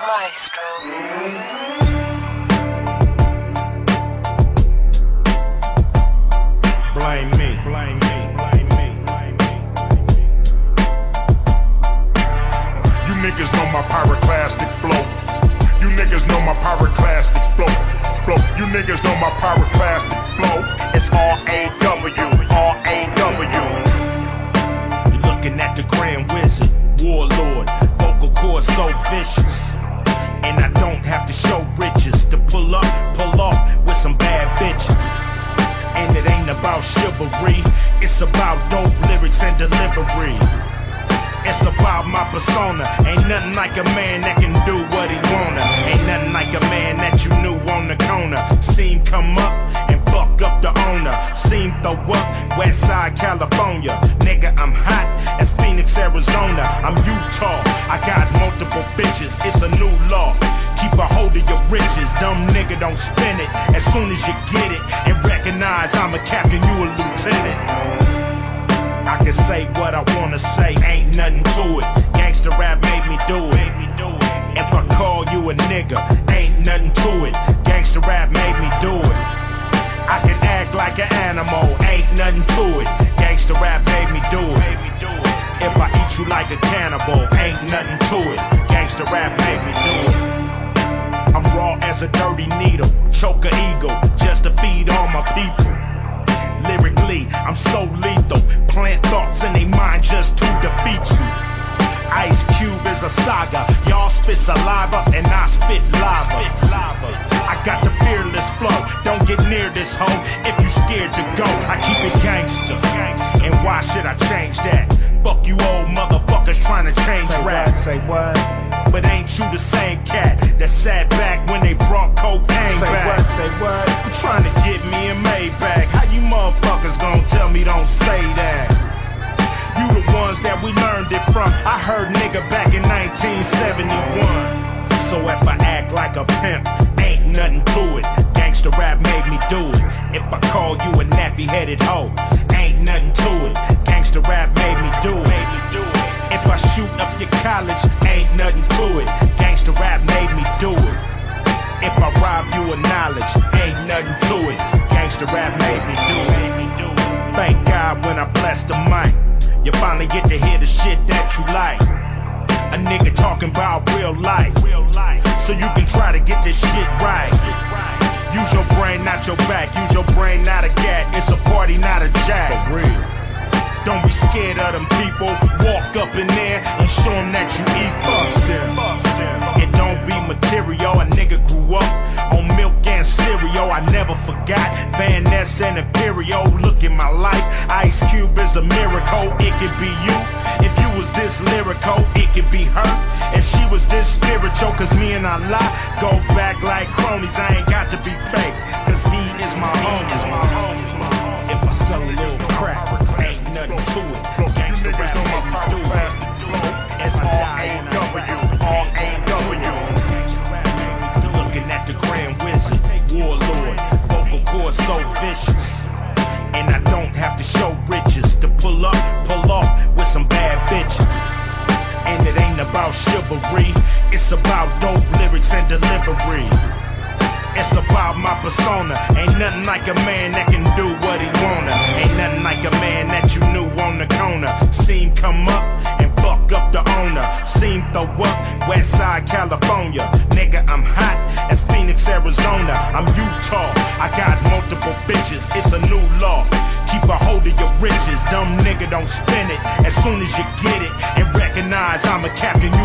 Maestro. Blame me, blame me, blame me, blame me. You niggas know my pyroclastic flow. You niggas know my pyroclastic flow. You niggas know my pyroclastic flow. It's R-A-W, R-A-W. You're looking at the Grand Wizard, Warlord, vocal cords so vicious. And I don't have to show riches to pull off with some bad bitches. And it ain't about chivalry, it's about dope lyrics and delivery. It's about my persona. Ain't nothing like a man that can do what he wanna. Ain't nothing like a man that you knew on the corner. Seen come up and buck up the owner. Seen throw up Westside California. Nigga, I'm hot as Phoenix, Arizona. I'm Utah, I got multiple bitches. It's a new law. Keep a hold of your riches. Dumb nigga, don't spend it as soon as you get it. And recognize I'm a captain, you a lieutenant. I can say what I wanna say, ain't nothing to it. Gangsta rap made me do it. If I call you a nigga, ain't nothing to it. Gangsta rap made me do it. I can act like an animal, ain't nothing to it. Gangsta rap made me do it. If I eat you like a cannibal, ain't nothing to it. Gangsta rap made me do it. I'm raw as a dirty needle, choke a eagle, just to feed all my people. Lyrically, I'm so lethal. Plant thoughts in their mind just to defeat you. Ice Cube is a saga. Y'all spit saliva and I spit lava. I got the fearless flow. Don't get near this hoe if you scared to go. I keep it gangster. And why should I change that? Fuck you old motherfuckers trying to change rap. Say what? But ain't you the same cat that sat back when they brought cocaine back? Say what? I'm trying to get me a Maybach. How you motherfuckers gonna tell me don't say that? You the ones that we learned it from. I heard nigga back in 1971. So if I act like a pimp, ain't nothing to it. Gangsta rap made me do it. If I call you a nappy-headed hoe, ain't nothing to it. Gangsta rap made me do it. If I shoot up your college, ain't nothing to it. Gangsta rap made me do it. If I rob you of knowledge, ain't nothing to it. Gangsta rap made me do it. Thank God when I bless the mic, you finally get to hear the shit that you like. A nigga talking about real life, so you can try to get this shit right. Use your brain, not your back. Use your brain, not a gat. It's a party, not a jack. For real. Don't be scared of them people. Walk up in there and show them that you eat. Fuck them. It don't be material. A nigga grew up on milk and cereal. I never forgot Van Ness and Imperial. Look at my life. Ice Cube is a miracle. It could be you. If you was this lyrical, it could be her. If she was this spiritual, cause me and Allah go back like cronies. I ain't got to be fake, cause he is my homie. If I sell a little crack, ain't nothing to it. Gangsta rap made me do it. If I die in a rap, R-A-W. You're looking at the Grand Wizard, Warlord, vocal cords so vicious. And I don't have to show riches to pull off with some bad bitches. And it ain't about chivalry, it's about dope lyrics and delivery. It's about my persona. Ain't nothing like a man that can do what he wanna. Ain't nothing like a man that you knew on the corner. Seen come up and buck up the owner. Seen throw up Westside California. Nigga, I'm hot as Phoenix, Arizona. I'm Utah, I got multiple bitches. It's a new law. Keep a hold of your riches. Dumb nigga, don't spend it as soon as you get it. And recognize I'm a captain,